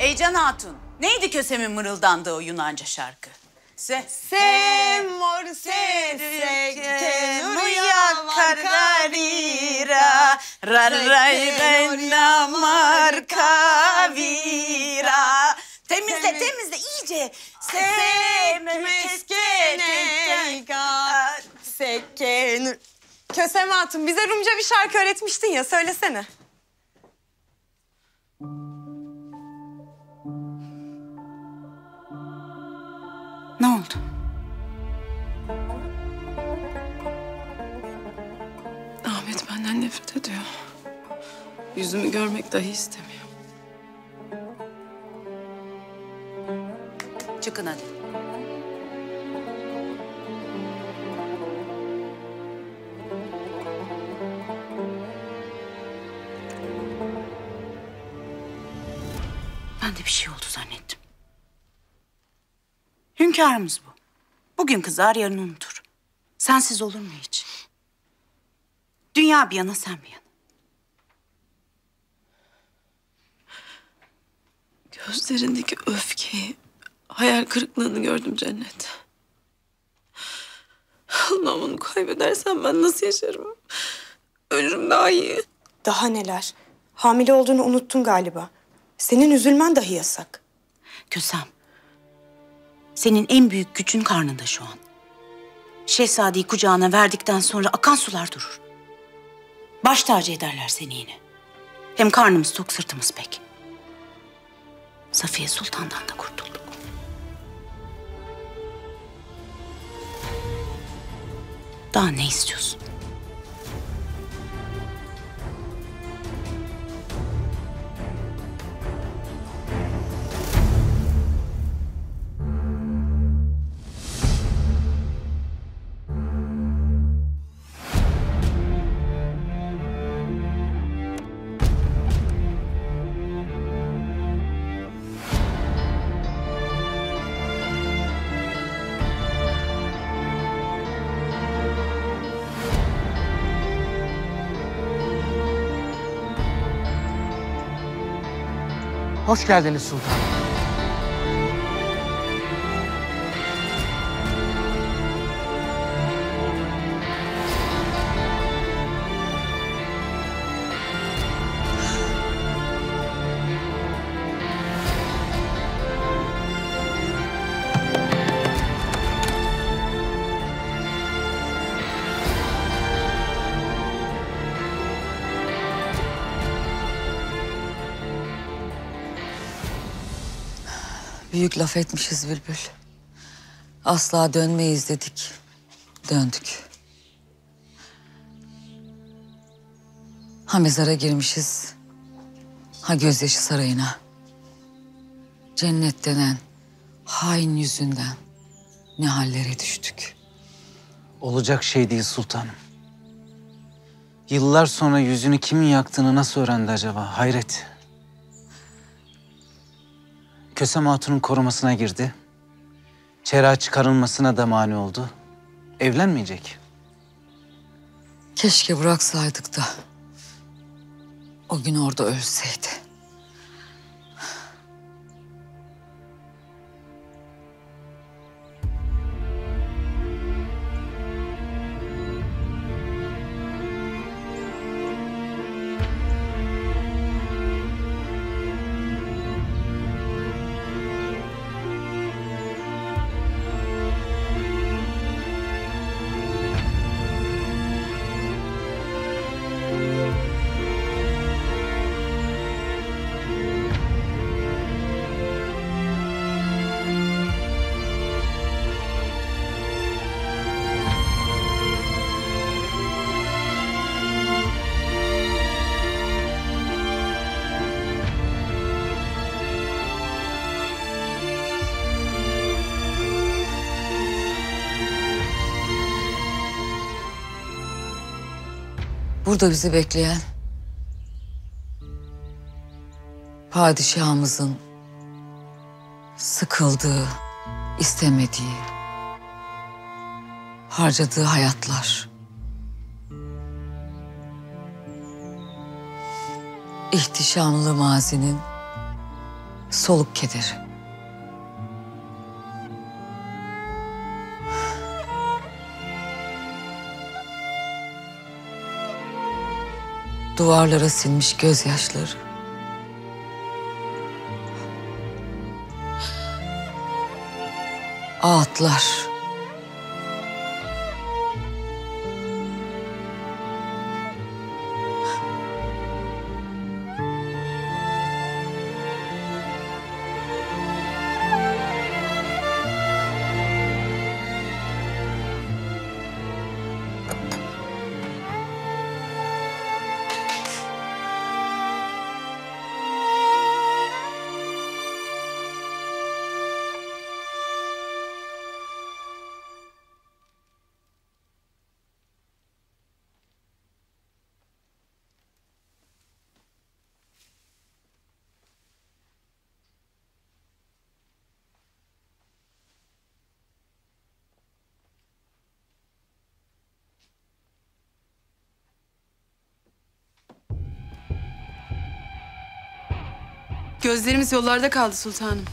Can Hatun, neydi Kösem'in mırıldandığı o Yunanca şarkı? Se mor se que nuya kargarira rarayna markavira. Temizle iyice. Se meskene seken. Kösem Hatun, bize Rumca bir şarkı öğretmiştin ya, söylesene. Ne oldu? Ahmet benden nefret ediyor. Yüzümü görmek dahi istemiyor. Çıkın hadi. Ben de bir şey oldu zannettim. Hünkârımız bu. Bugün kızar, yarın unutur. Sensiz olur mu hiç? Dünya bir yana, sen bir yana. Gözlerindeki öfkeyi, hayal kırıklığını gördüm Cennet. Allah'ım, onu kaybedersem ben nasıl yaşarım? Ölürüm daha iyi. Daha neler? Hamile olduğunu unuttun galiba. Senin üzülmen dahi yasak. Kösem, senin en büyük gücün karnında şu an. Şehzadeyi kucağına verdikten sonra akan sular durur. Baş tacı ederler seni yine. Hem karnımız tok, sırtımız pek. Safiye Sultan'dan da kurtulduk. Daha ne istiyorsun? Hoş geldiniz sultanım. Büyük laf etmişiz Bülbül. Asla dönmeyiz dedik. Döndük. Ha mezara girmişiz, ha gözyaşı sarayına. Cennet denen hain yüzünden ne hallere düştük. Olacak şey değil sultanım. Yıllar sonra yüzünü kimin yaktığını nasıl öğrendi acaba? Hayret. Kösem Hatun'un korumasına girdi. Çerağa çıkarılmasına da mani oldu. Evlenmeyecek. Keşke bıraksaydık da o gün orada ölseydi. Burada bizi bekleyen padişahımızın sıkıldığı, istemediği, harcadığı hayatlar. İhtişamlı mazinin soluk kederi. Duvarlara sinmiş gözyaşları. Ağıtlar. Gözlerimiz yollarda kaldı sultanım.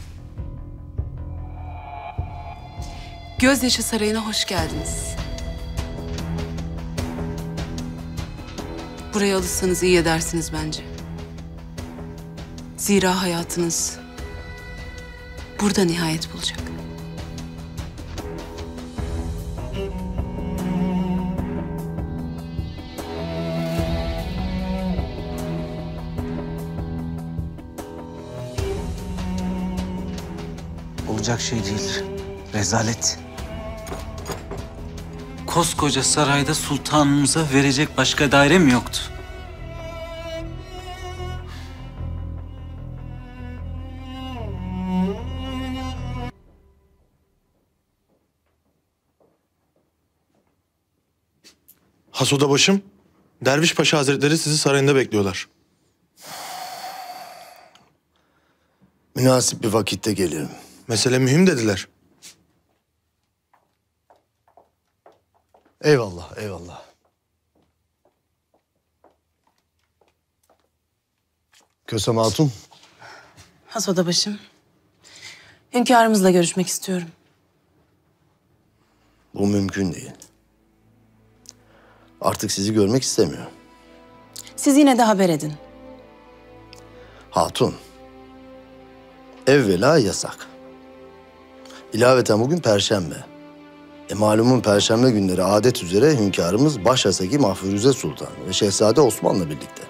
Gözyaşı Sarayı'na hoş geldiniz. Buraya alırsanız iyi edersiniz bence. Zira hayatınız burada nihayet bulacak. Olacak şey değil. Rezalet. Koskoca sarayda sultanımıza verecek başka daire mi yoktu? Has odabaşım, Derviş Paşa Hazretleri sizi sarayında bekliyorlar. Münasip bir vakitte gelirim. Mesele mühim dediler. Eyvallah, eyvallah. Kösem Hatun, Has odabaşım. Hünkârımızla görüşmek istiyorum. bu mümkün değil. Artık sizi görmek istemiyor. Siz yine de haber edin. Hatun, evvela yasak. İlaveten bugün Perşembe. Malumun Perşembe günleri adet üzere hünkârımız Başhaseki Mahfuruze Sultan ve Şehzade Osman'la birlikte.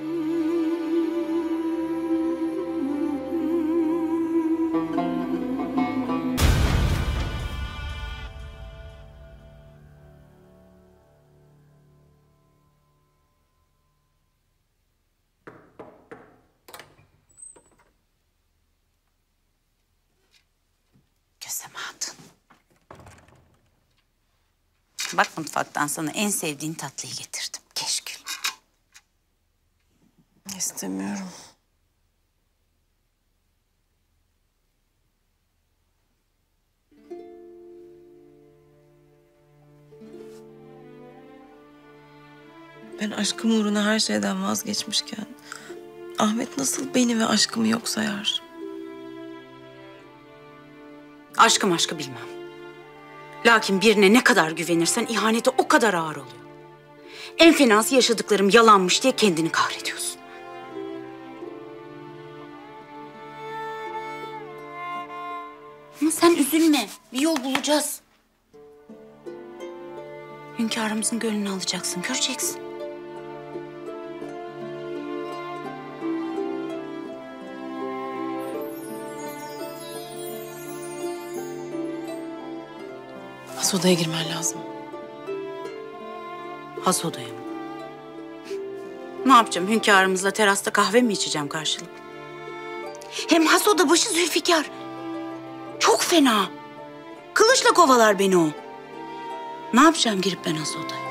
Gözem Hatun. Bak mutfaktan sana en sevdiğin tatlıyı getirdim. Keşkül. İstemiyorum. Ben aşkım uğruna her şeyden vazgeçmişken Ahmet nasıl beni ve aşkımı yok sayar? Aşkım aşkı bilmem. Lakin birine ne kadar güvenirsen ihaneti o kadar ağır oluyor. En fenası yaşadıklarım yalanmış diye kendini kahrediyorsun. Ama sen üzülme. Bir yol bulacağız. Hünkârımızın gönlünü alacaksın. Göreceksin. Has odaya girmen lazım. Has odaya mı? Ne yapacağım? Hünkârımızla terasta kahve mi içeceğim karşılıklı? Hem has oda başı Zülfikar. Çok fena. Kılıçla kovalar beni o. Ne yapacağım girip ben has odaya?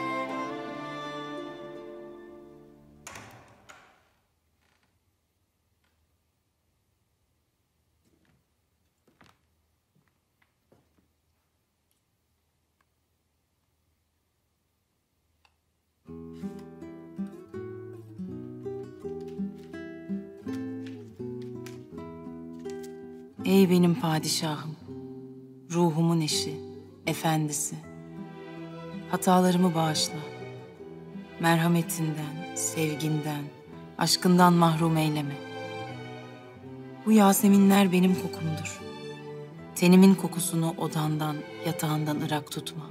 Ey benim padişahım, ruhumun eşi, efendisi. Hatalarımı bağışla. Merhametinden, sevginden, aşkından mahrum eyleme. Bu yaseminler benim kokumdur. Tenimin kokusunu odandan, yatağından ırak tutma.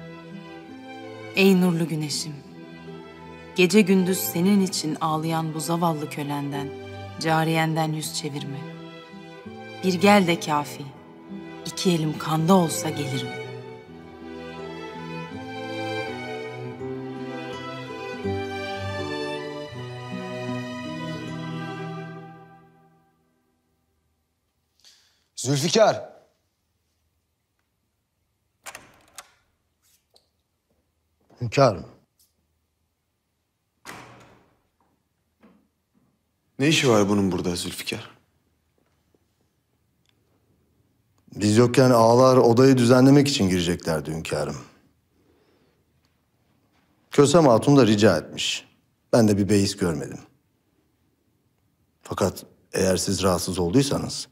Ey nurlu güneşim, gece gündüz senin için ağlayan bu zavallı kölenden, cariyenden yüz çevirme. Bir gel de kafi, iki elim kanda olsa gelirim. Zülfikar. Hünkârım. Ne işi var bunun burada Zülfikar? Biz yokken ağalar odayı düzenlemek için gireceklerdi hünkârım. Kösem Hatun da rica etmiş. Ben de bir beis görmedim. Fakat eğer siz rahatsız olduysanız...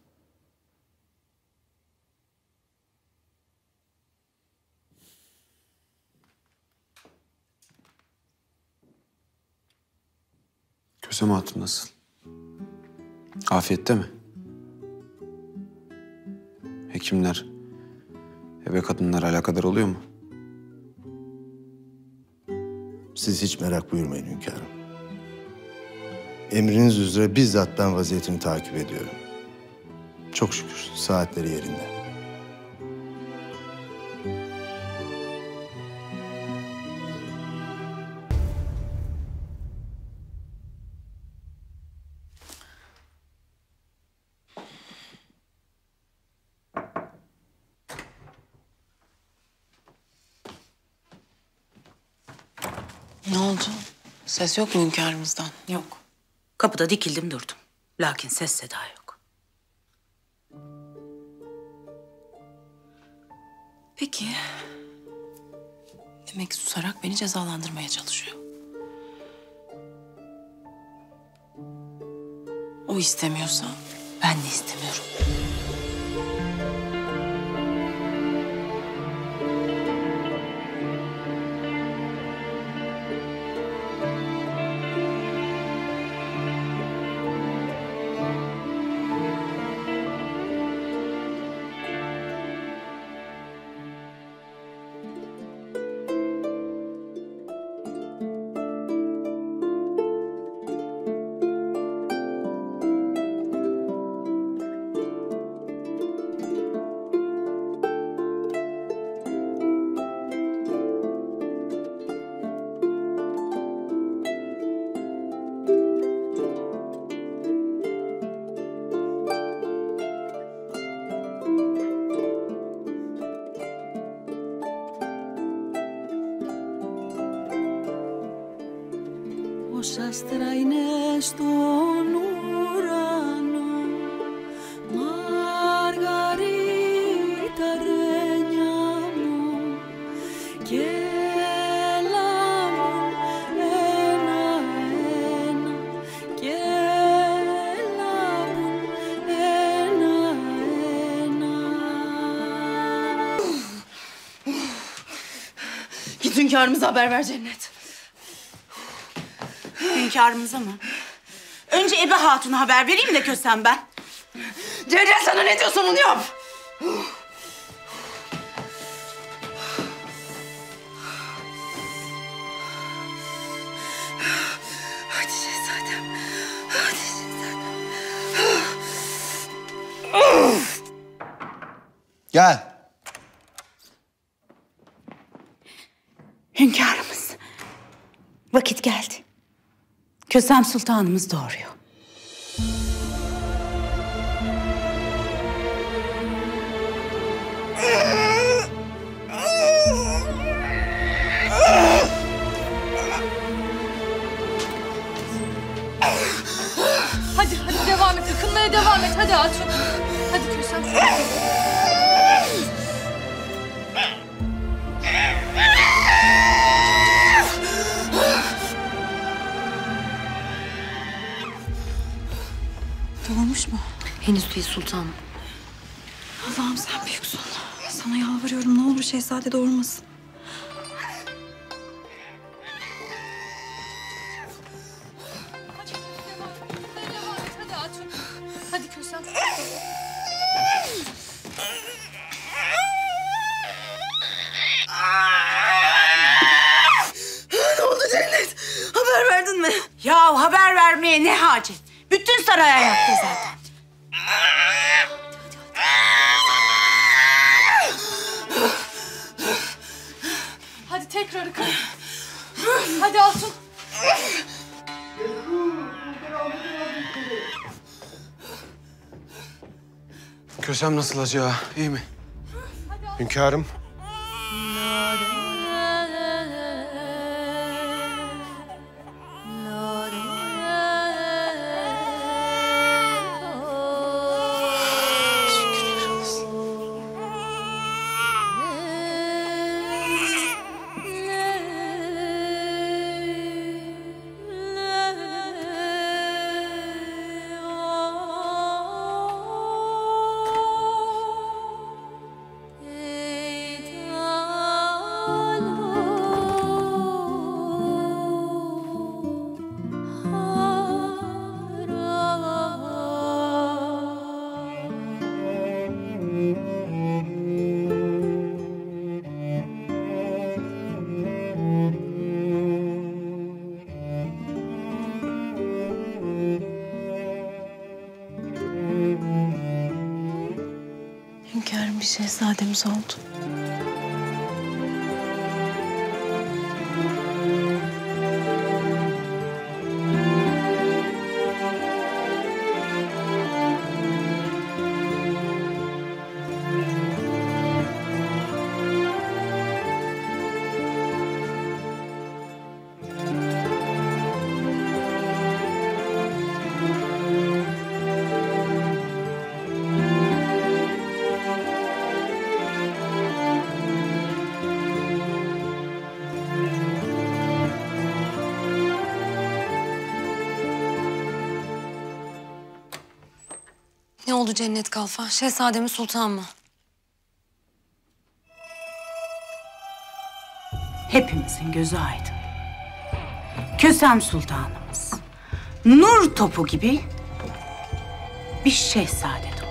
Kösem Hatun nasıl? Afiyette mi? Hekimler, ebe kadınlar alakadar oluyor mu? Siz hiç merak buyurmayın hünkârım. Emriniz üzere bizzat ben vaziyetini takip ediyorum. Çok şükür saatleri yerinde. Ne oldu? Ses yok mu hünkârımızdan? Yok. Kapıda dikildim durdum. Lakin ses seda yok. Peki. Demek susarak beni cezalandırmaya çalışıyor. O istemiyorsa ben de istemiyorum. Όσα άστρα είναι στον ουρανό, Μαργαρίτα ρένια μου, και λάμπουν ένα-ένα, και λάμπουν ένα-ένα. Git hünkârımıza haber ver Cennet. Hünkârımıza mı? Önce Ebe Hatun'a haber vereyim de Kösem ben. Cennet sana ne diyorsun onu yap. Hadi şehzadem, hadi şehzadem. Gel. Hünkârımız. Vakit geldi. Kösem Sultanımız doğuruyor. Hadi devam et, yakınmaya devam et. Hadi aç şunu. Hadi Kösem. Doğmuş mu? Henüz değil sultanım. Allah'ım sen büyüksün. Sana yalvarıyorum, ne olur şehzade doğurmasın. Hadi Hatun. Hadi Kösem. Ne oldu Cennet? Haber verdin mi? Ya haber vermeye ne hacet? Bütün saray ayakta zaten. Hadi tekrar yıkayın. Hadi Hatun. Kösem nasıl acı ağa? İyi mi? Hünkârım. Hünkârım, bir şehzademiz oldu. Ne oldu Cennet Kalfa? Şehzade mi sultan mı? Hepimizin gözü aydın. Kösem Sultanımız nur topu gibi bir şehzade doğurdu.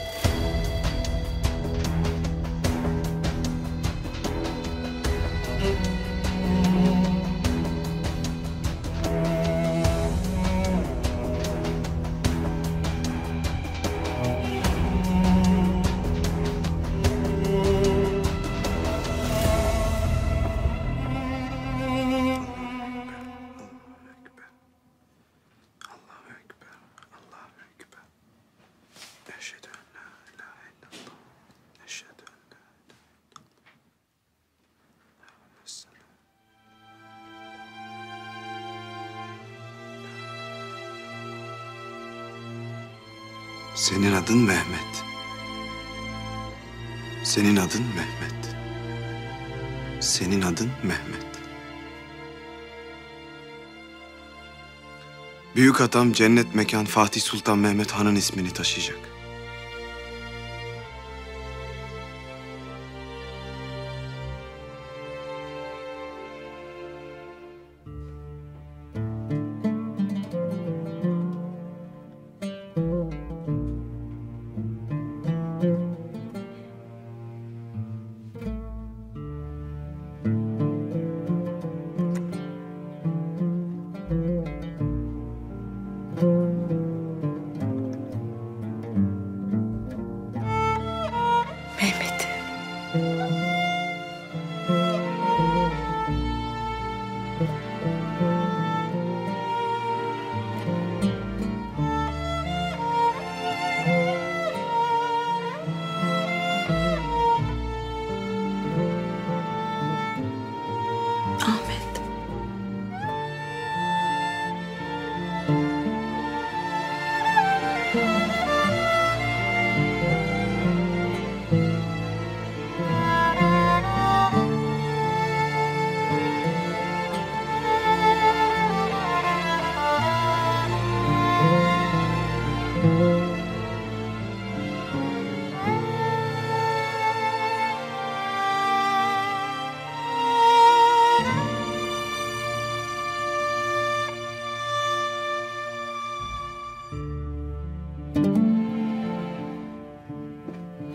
Senin adın Mehmet. Senin adın Mehmet. Senin adın Mehmet. Büyük atam cennet mekan Fatih Sultan Mehmet Han'ın ismini taşıyacak.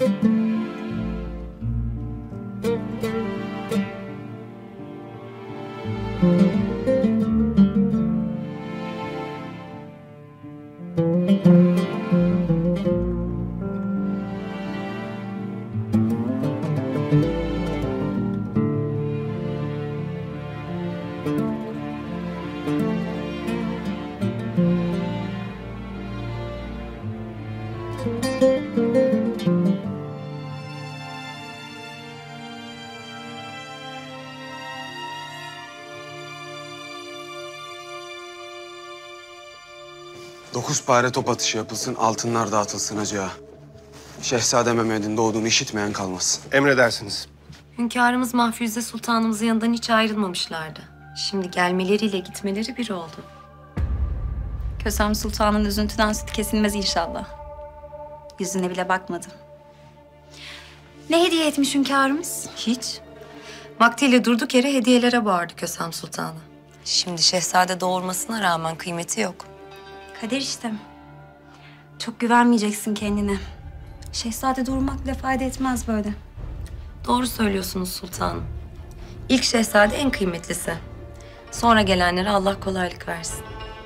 Dokuz pare top atışı yapılsın, altınlar dağıtılsın hacı ağa. Şehzade Mehmet'in doğduğunu işitmeyen kalmasın. Emredersiniz. Hünkârımız Mahfuze Sultanımızın yanından hiç ayrılmamışlardı. Şimdi gelmeleriyle gitmeleri bir oldu. Kösem Sultan'ın üzüntüden süt kesilmez inşallah. Yüzüne bile bakmadım. Ne hediye etmiş hünkârımız? Hiç. Vaktiyle durduk yere hediyelere boğardı Kösem Sultan'ı. Şimdi şehzade doğurmasına rağmen kıymeti yok. Kader işte. Çok güvenmeyeceksin kendine. Şehzade doğurmak bile fayda etmez böyle. Doğru söylüyorsunuz sultanım. İlk şehzade en kıymetlisi. Sonra gelenlere Allah kolaylık versin.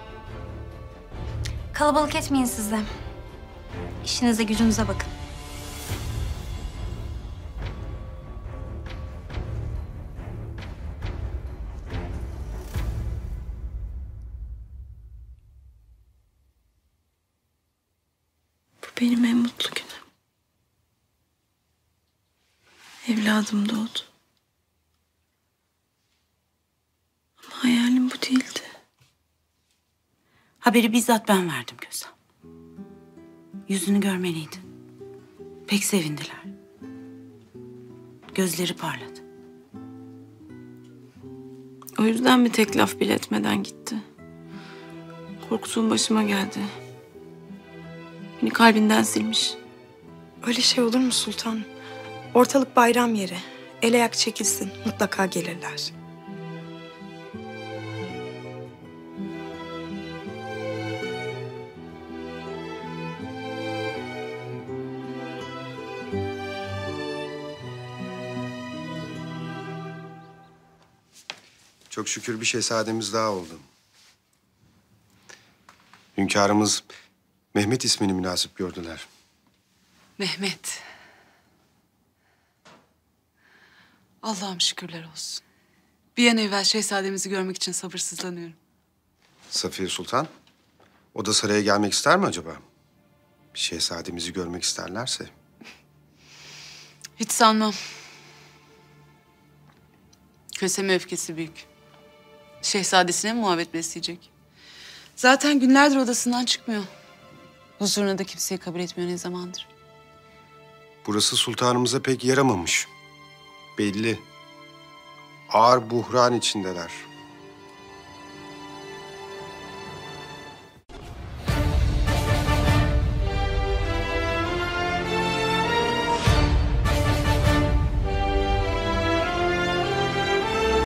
Kalabalık etmeyin siz de. İşinize gücünüze bakın. Bu benim en mutlu günüm. Evladım doğdu. Ama hayalim bu değildi. Haberi bizzat ben verdim Kösem. Yüzünü görmeliydin. Pek sevindiler. Gözleri parladı. O yüzden bir tek laf bile etmeden gitti. Korktuğum başıma geldi. Beni kalbinden silmiş. Öyle şey olur mu sultan? Ortalık bayram yeri. El ayak çekilsin. Mutlaka gelirler. Çok şükür bir şehzademiz daha oldu. Hünkârımız Mehmet ismini münasip gördüler. Mehmet. Allah'ım şükürler olsun. Bir an evvel şehzademizi görmek için sabırsızlanıyorum. Safiye Sultan, o da saraya gelmek ister mi acaba? Bir şehzademizi görmek isterlerse. Hiç sanmam. Kösem öfkesi büyük. Şehzadesine mi muhabbet besleyecek? Zaten günlerdir odasından çıkmıyor. Huzuruna da kimseyi kabul etmiyor ne zamandır. Burası sultanımıza pek yaramamış. Belli. Ağır buhran içindeler.